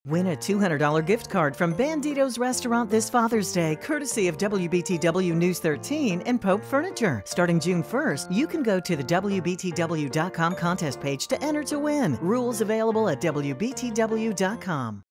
Win a $200 gift card from Bandito's Restaurant this Father's Day, courtesy of WBTW News 13 and Pope Furniture. Starting June 1st, you can go to the WBTW.com contest page to enter to win. Rules available at WBTW.com.